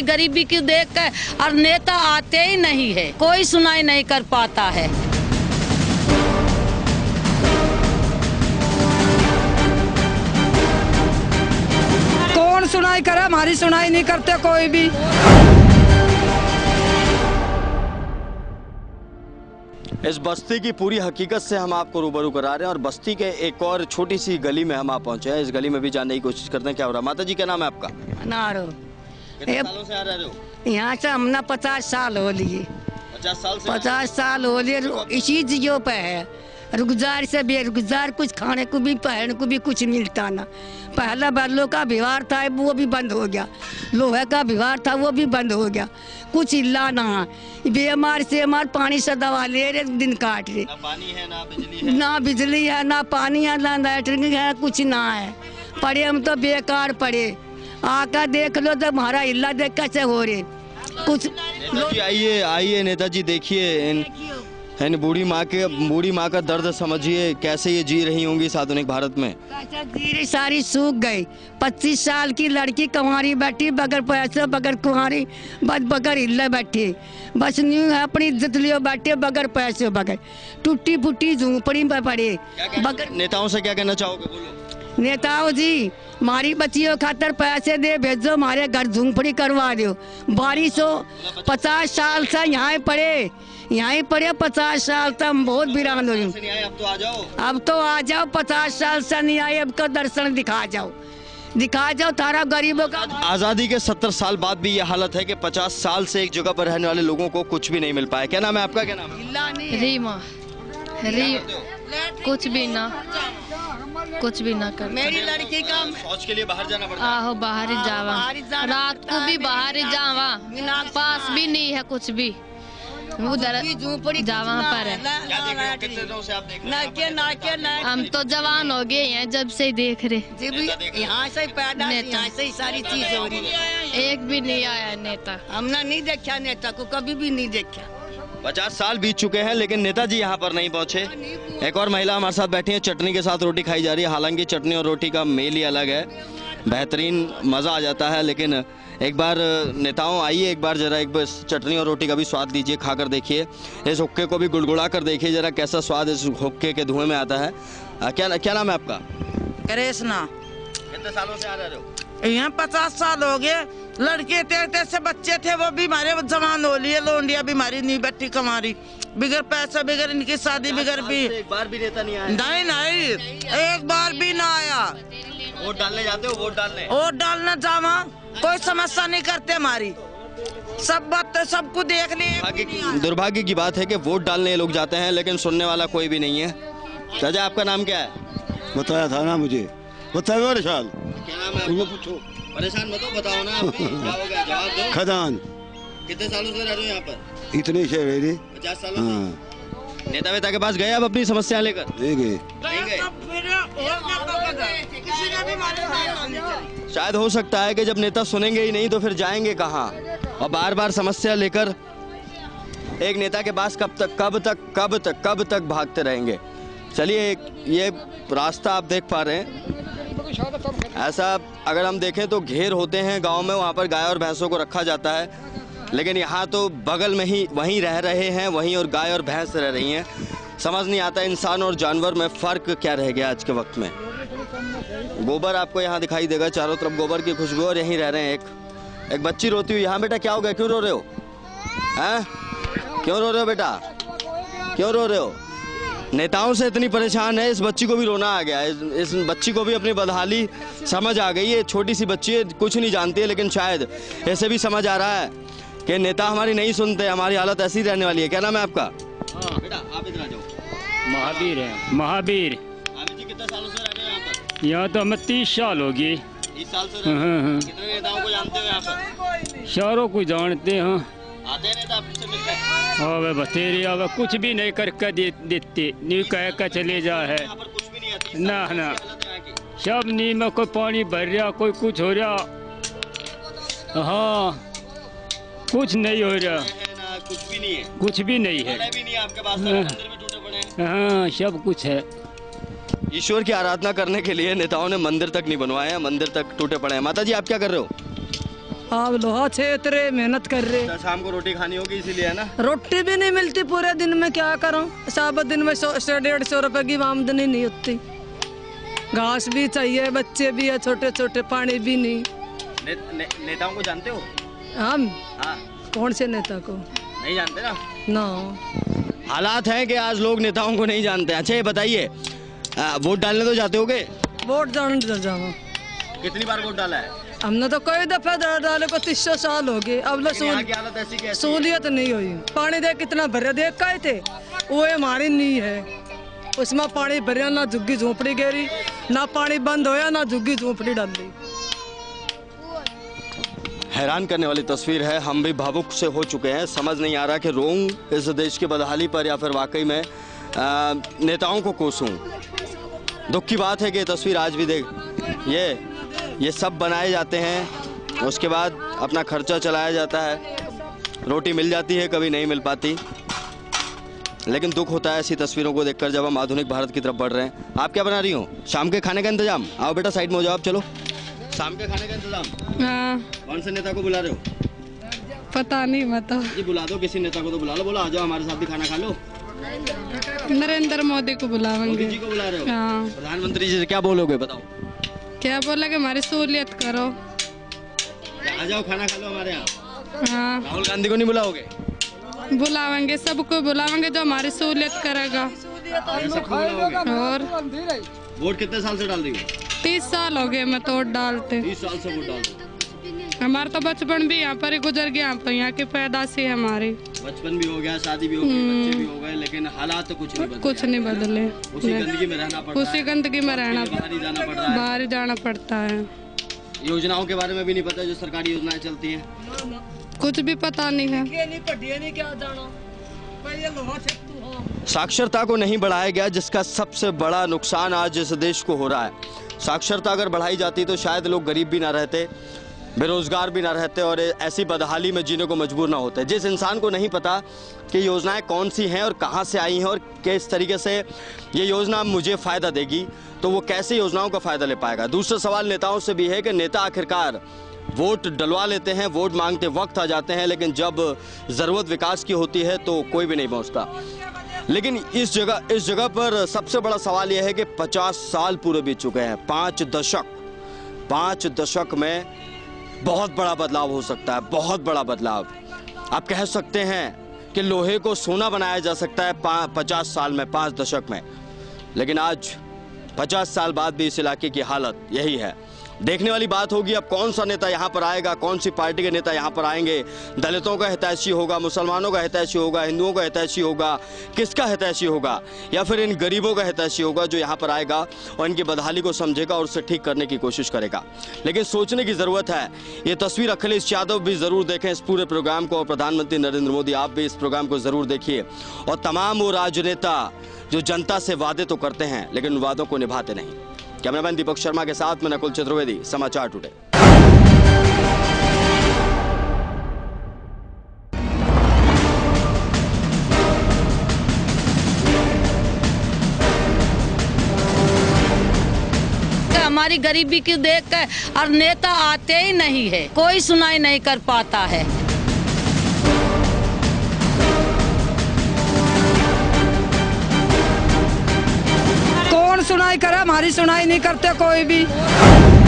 गरीबी की देख कर, और नेता आते ही नहीं है, कोई सुनाई नहीं कर पाता है। कौन सुनाई करे? हमारी सुनाई नहीं करते कोई भी। इस बस्ती की पूरी हकीकत से हम आपको रूबरू करा रहे हैं और बस्ती के एक और छोटी सी गली में हम आप पहुंचे हैं। इस गली में भी जानने की कोशिश करते हैं क्या हो रहा है। माता जी, क्या नाम है आपका? नारो। कितने सालों से आ रहे हो? यहाँ से हमने 50 साल हो लिए। 50 साल से? 50 साल हो लिए इसी चीजों पे है। रुखसार से बेरुखसार, कुछ खाने को भी पहनने को भी कुछ मिलता ना। पहला बैलों का व्यवहार था वो भी बंद हो गया, लोहे का व्यवहार था वो भी बंद हो गया, कुछ हिला ना। बीमार से मार पानी से दवा ले रहे, दिन काट रहे। ना पानी है, ना बिजली है, ना बिजली है, ना पानी है, ना लैट्रिन है, कुछ ना है। पड़े हम तो बेकार पड़े। आकर देख लो तो हमारा हिला देख कैसे हो रहे कुछ। नेताजी आइए आइए, नेताजी देखिए इन बूढ़ी माँ का दर्द समझिए, कैसे ये जी रही होंगी इस आधुनिक भारत में। जी सारी सूख गई। 25 साल की लड़की कुंवारी बैठी, बगैर पैसे बगैर कुंवारी, बस बगैर हिल्ला बैठी, बस न्यू है अपनी इज्जत लियो बैठे, बगैर पैसे बगैर टूटी फूटी झूंपड़ी में पड़े। बगैर नेताओं से क्या कहना चाहोगे? बोलो। नेताओं जी, हमारी बच्चियों खातर पैसे दे भेजो, हमारे घर झूंपड़ी करवा दो। 50 साल से यहाँ पड़े 50 साल तक हम बहुत वीरान हो रही। अब तो आ जाओ, अब तो आ जाओ। 50 साल से नहीं आए, अब का दर्शन दिखा जाओ थारा गरीबों का। आजादी के 70 साल बाद भी ये हालत है कि 50 साल से एक जगह पर रहने वाले लोगों को कुछ भी नहीं मिल पाया। क्या नाम है आपका? क्या नाम है? रीमा। कुछ भी ना कर। मेरी लड़की का शौच के लिए बाहर जाना पड़ता है। आहो बाहर ही जावा, रात को भी बाहर ही जावा, पास भी नहीं है कुछ भी, उधर जावा पर है। क्या देख रहे हो? कितने दिनों से आप देख रहे हैं? हम तो जवान हो गए हैं जब से ही देख रहे। यहाँ से पैदा, यहाँ से ही सारी चीज हो रही है। एक भी नहीं आया नेता, हमने नहीं देखा नेता को, कभी भी नहीं देखा। 50 साल बीत चुके हैं लेकिन नेताजी यहाँ पर नहीं पहुँचे। एक और महिला हमारे साथ बैठी है, चटनी के साथ रोटी खाई जा रही है। हालांकि चटनी और रोटी का मेल ही अलग है, बेहतरीन मज़ा आ जाता है। लेकिन एक बार नेताओं आइए, एक बार जरा एक बस चटनी और रोटी का भी स्वाद लीजिए, खाकर देखिए। इस हुक्के को भी गुड़गुड़ा कर देखिए जरा, कैसा स्वाद इस हुक्के के धुएं में आता है। क्या नाम है आपका? कृष्णा। कितने सालों से आ रहे हो? यहाँ 50 साल हो गए। लड़के थे से बच्चे थे, वो भी हमारे जवान हो लिए। लोंडिया बीमारी नहीं बैठी कमारी, बिगर पैसा, बिगर इनकी शादी, बिगर भी। एक बार भी नेता नहीं आया? नहीं, एक बार भी ना आया। वोट डालने जाते हो? वोट डालने जावा, कोई समस्या नहीं करते हमारी। सब बात तो सबको देख लिए। दुर्भाग्य की बात है कि वोट डालने ये लोग जाते हैं लेकिन सुनने वाला कोई भी नहीं है। चाचा, आपका नाम क्या है? बताया था ना मुझे, बताओ। परेशान क्या नाम है? उनको पूछो। परेशान मत हो, बताओ ना। क्या हो गया, जवाब दो। खदान। कितने सालों से रह रहे हो यहाँ पर? इतने से रह रहे। 50 सालों से। नेता के पास गए अब अपनी समस्या लेकर? नहीं गए। शायद हो सकता है कि जब नेता सुनेंगे ही नहीं तो फिर जाएंगे कहाँ, और बार बार समस्या लेकर एक नेता के पास कब तक भागते रहेंगे। चलिए, ये रास्ता आप देख पा रहे हैं, ऐसा अगर हम देखें तो घेर होते हैं गांव में, वहाँ पर गाय और भैंसों को रखा जाता है। लेकिन यहाँ तो बगल में ही वहीं रह रहे हैं, वहीं और गाय और भैंस रह रही हैं। समझ नहीं आता इंसान और जानवर में फ़र्क क्या रह गया आज के वक्त में। गोबर आपको यहाँ दिखाई देगा, चारों तरफ गोबर की खुशबू, और यहीं रह रहे हैं। एक बच्ची रोती हुई। यहाँ बेटा क्या हो गया, क्यों रो रहे हो? हैं, क्यों रो रहे हो बेटा, क्यों रो रहे हो? नेताओं से इतनी परेशान है, इस बच्ची को भी रोना आ गया। इस बच्ची को भी अपनी बदहाली समझ आ गई है। छोटी सी बच्ची है, कुछ नहीं जानती है, लेकिन शायद ऐसे भी समझ आ रहा है कि नेता हमारी नहीं सुनते, हमारी हालत ऐसी रहने वाली है। क्या नाम है आपका? बेटा आप इधर आ जाओ। महावीर है। महावीर जी, कितने सालों से रह रहे हैं यहाँ पर? यहाँ तो हमें 30 साल हो गए। 30 साल से रह रहे हैं। कितने नेताओं को जानते हो यहाँ पर? शहरों को जानते हैं। आते हैं नेता आपसे मिलते हैं? अब बतेरी अब कुछ भी नहीं करके देते, न्यू कह कर चले जा है। यहाँ पर कुछ भी नहीं आती। ना सब नी में कोई पानी भर रहा, कोई कुछ हो रहा। हाँ, कुछ नहीं हो रहा, कुछ भी नहीं है। कुछ भी नहीं है, भी नहीं आपके पास, मंदिर भी टूटे पड़े हैं। हाँ, सब कुछ है। ईश्वर की आराधना करने के लिए नेताओं ने मंदिर तक नहीं बनवाए हैं, मंदिर तक टूटे पड़े हैं। माता जी, आप क्या कर रहे हो? आप लोहा छेत रहे, मेहनत कर रहे। तो शाम को रोटी खानी होगी इसीलिए, है ना? रोटी भी नहीं मिलती पूरे दिन में, क्या करूं? सब दिन में 100-150 रुपए की आमदनी नहीं होती। घास भी चाहिए, बच्चे भी है छोटे छोटे, पानी भी नहीं। नेताओं को जानते हो? हम? हाँ। कौन से नेता को? नहीं जानते ना? ना। हालात हैं कि आज लोग नेताओं को नहीं जानते। अच्छा ये बताइए, वोट डालने तो जाते होगे? वोट डालने तो जाओ। कितनी बार वोट डाला है? हमने तो कई दफा डाले को 300 साल हो गए। अब सहूलियत नहीं हुई। पानी देख कितना भरे, देख का थे वो हमारी नहीं है, उसमें पानी भरिया ना झुग्गी झोपड़ी गिरी, ना पानी बंद होया ना झुग्गी झोपड़ी डाली। हैरान करने वाली तस्वीर है। हम भी भावुक से हो चुके हैं। समझ नहीं आ रहा कि रोऊं इस देश की बदहाली पर या फिर वाकई में नेताओं को कोसूं। दुख की बात है कि ये तस्वीर आज भी देख, ये सब बनाए जाते हैं, उसके बाद अपना खर्चा चलाया जाता है, रोटी मिल जाती है, कभी नहीं मिल पाती। लेकिन दुख होता है ऐसी तस्वीरों को देखकर जब हम आधुनिक भारत की तरफ बढ़ रहे हैं। आप क्या बना रही हो? शाम के खाने का इंतजाम? आओ बेटा साइड में हो जाओ, आप चलो। शाम के खाने का इंतजाम? हाँ। कौन से नेता को बुला रहे हो? पता नहीं, बता जी बुला दो, किसी नेता को तो बुला लो। बोला आ जाओ हमारे साथ भी खाना खा लो। नरेंद्र मोदी को बुलावेंगे। मोदी जी को बुला रहे हो? हाँ। प्रधानमंत्री जी से क्या बोलोगे बताओ? क्या बोला कि हमारी सहूलियत करो। आ जाओ खाना खा लो हमारे यहाँ। हाँ। राहुल गांधी को नहीं बुलाओगे? बुलावेंगे, सबको बुलावेंगे जो हमारी सहूलियत करेगा। सबको बुलाओगे? और वोट कितने साल से डाल रही हो? 30 साल हो गए मैं तो वोट डालते। 30 साल से वोट डाल रही हो? हमारा तो बचपन भी यहाँ पर ही गुजर गया, यहाँ की पैदाशी है हमारी। बचपन भी हो गया, शादी भी हो गई, बच्चे भी हो गए, लेकिन हालात तो कुछ नहीं बदले। कुछ नहीं बदले। उसी गंदगी में रहना पड़ता है। उसी गंदगी में रहना, बाहर ही जाना पड़ता है। योजनाओं के बारे में भी नहीं पता जो सरकारी योजनाएं चलती हैं? कुछ भी पता नहीं है। साक्षरता को नहीं बढ़ाया गया, जिसका सबसे बड़ा नुकसान आज इस देश को हो रहा है। साक्षरता अगर बढ़ाई जाती तो शायद लोग गरीब भी ना रहते, बेरोजगार भी ना रहते और ऐसी बदहाली में जीने को मजबूर ना होते। जिस इंसान को नहीं पता कि योजनाएं कौन सी हैं और कहां से आई हैं और किस तरीके से ये योजना मुझे फ़ायदा देगी, तो वो कैसे योजनाओं का फ़ायदा ले पाएगा। दूसरा सवाल नेताओं से भी है कि नेता आखिरकार वोट डलवा लेते हैं, वोट मांगते वक्त आ जाते हैं, लेकिन जब ज़रूरत विकास की होती है तो कोई भी नहीं पहुँचता। लेकिन इस जगह पर सबसे बड़ा सवाल यह है कि 50 साल पूरे बीत चुके हैं। 5 दशक में बहुत बड़ा बदलाव हो सकता है, बहुत बड़ा बदलाव। आप कह सकते हैं कि लोहे को सोना बनाया जा सकता है 50 साल में, 5 दशक में। लेकिन आज 50 साल बाद भी इस इलाके की हालत यही है। देखने वाली बात होगी अब कौन सा नेता यहाँ पर आएगा, कौन सी पार्टी के नेता यहाँ पर आएंगे। दलितों का हितैषी होगा, मुसलमानों का हितैषी होगा, हिंदुओं का हितैषी होगा, किसका हितैषी होगा, या फिर इन गरीबों का हितैषी होगा जो यहाँ पर आएगा और इनकी बदहाली को समझेगा और उसे ठीक करने की कोशिश करेगा। लेकिन सोचने की ज़रूरत है। ये तस्वीर अखिलेश यादव भी ज़रूर देखें इस पूरे प्रोग्राम को, और प्रधानमंत्री नरेंद्र मोदी आप भी इस प्रोग्राम को ज़रूर देखिए। और तमाम वो राजनेता जो जनता से वादे तो करते हैं लेकिन वादों को निभाते नहीं। कैमरामैन दीपक शर्मा के साथ मैं नकुल चतुर्वेदी, समाचार टुडे। हमारी गरीबी की देख कर और नेता आते ही नहीं है, कोई सुनाई नहीं कर पाता है। कौन सुनाई करे? हमारी सुनाई नहीं करते कोई भी।